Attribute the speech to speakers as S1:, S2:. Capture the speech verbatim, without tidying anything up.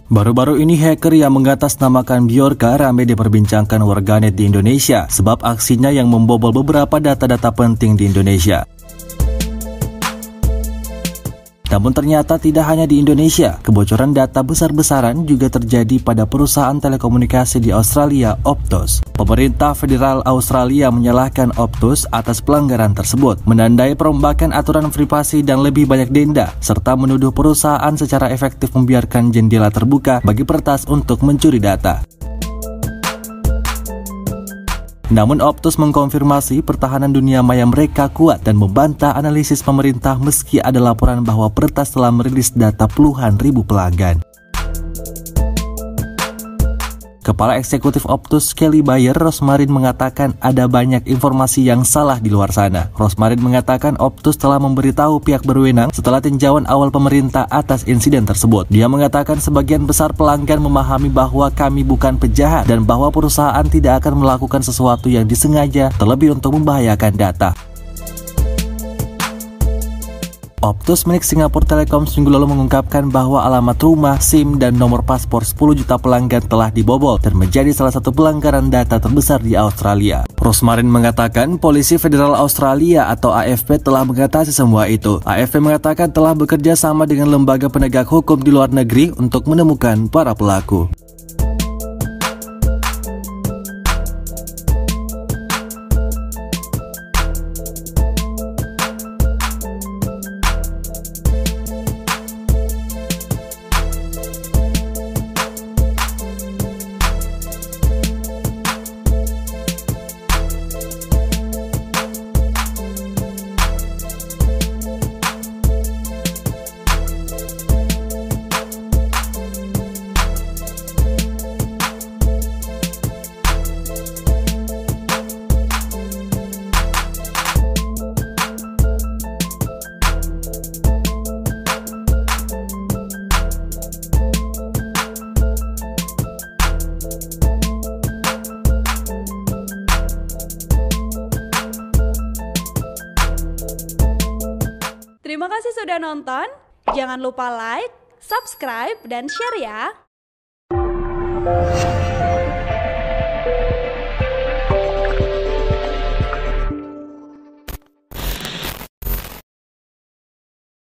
S1: Baru-baru ini hacker yang mengatasnamakan Bjorka ramai diperbincangkan warganet di Indonesia sebab aksinya yang membobol beberapa data-data penting di Indonesia. Namun ternyata tidak hanya di Indonesia, kebocoran data besar-besaran juga terjadi pada perusahaan telekomunikasi di Australia, Optus. Pemerintah Federal Australia menyalahkan Optus atas pelanggaran tersebut, menandai perombakan aturan privasi dan lebih banyak denda, serta menuduh perusahaan secara efektif membiarkan jendela terbuka bagi peretas untuk mencuri data. Namun Optus mengkonfirmasi pertahanan dunia maya mereka kuat dan membantah analisis pemerintah meski ada laporan bahwa peretas telah merilis data puluhan ribu pelanggan. Kepala Eksekutif Optus Kelly Bayer, Rosmarin, mengatakan ada banyak informasi yang salah di luar sana. Rosmarin mengatakan Optus telah memberitahu pihak berwenang setelah tinjauan awal pemerintah atas insiden tersebut. Dia mengatakan sebagian besar pelanggan memahami bahwa kami bukan penjahat dan bahwa perusahaan tidak akan melakukan sesuatu yang disengaja terlebih untuk membahayakan data. Optus milik Singapore Telecom seminggu lalu mengungkapkan bahwa alamat rumah, SIM, dan nomor paspor sepuluh juta pelanggan telah dibobol dan menjadi salah satu pelanggaran data terbesar di Australia. Rosmarin mengatakan Polisi Federal Australia atau A F P telah mengatasi semua itu. A F P mengatakan telah bekerja sama dengan lembaga penegak hukum di luar negeri untuk menemukan para pelaku.
S2: Terima kasih sudah nonton, jangan lupa like, subscribe, dan share ya!